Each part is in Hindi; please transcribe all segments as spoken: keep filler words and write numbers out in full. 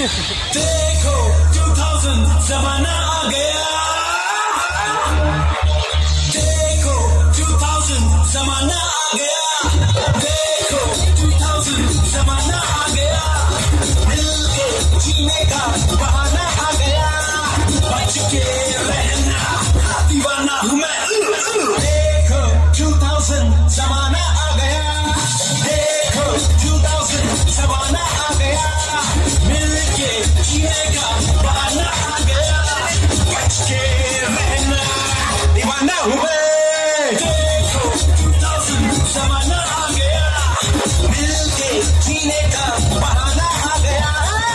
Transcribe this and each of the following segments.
देखो दो हज़ार जमाना आ गया, देखो दो हज़ार जमाना आ गया, देखो दो हज़ार जमाना आ गया, मिलके जीने का बहाना आ गया, बच के रहना दीवाना हूँ मैं। देखो दो हज़ार जमाना आ गया, देखो दो हज़ार जमाना आ गया, मिलके जीने का बहाना आ गया, बच के रहना दीवाना हूँ मैं। देखो दो हज़ार जमाना आ गया, मिलके जीने का बहाना आ गया।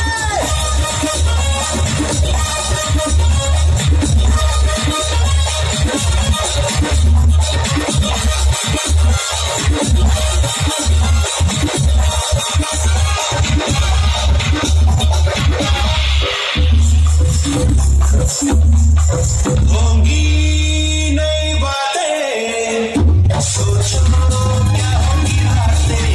होंगी नई बातें, सोचो क्या होंगी रातें,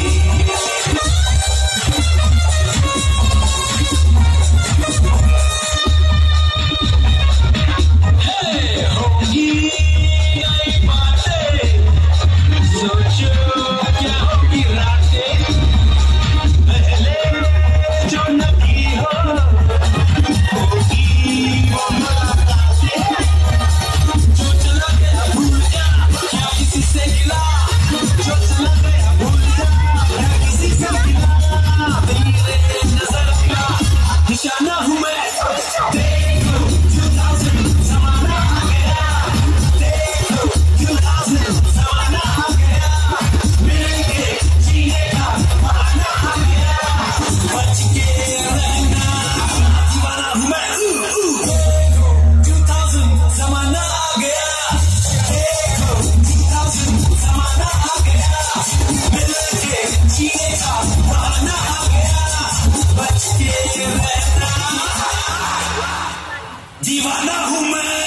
होंगी नई बातें, सोचो क्या होंगी रातें, पहले जो न की हो होगी वो मुलाकातें, जो चला गया भूल जा क्या किसी से गिला, जो चला गया भूल जा क्या किसी से गिला, तेरे नजर मिला निशाना हूँ मैं। देखो दो हज़ार जमाना आ गया, देखो दो हज़ार जमाना आ गया, मिलके जीने का बहाना आ गया, बच के रहना दीवाना हूँ मैं। देखो दो हज़ार जमाना आ गया, देखो दो हज़ार जमाना आ गया, मिलके जीने का बहाना आ गया, बच के रहना दीवाना हूँ मैं।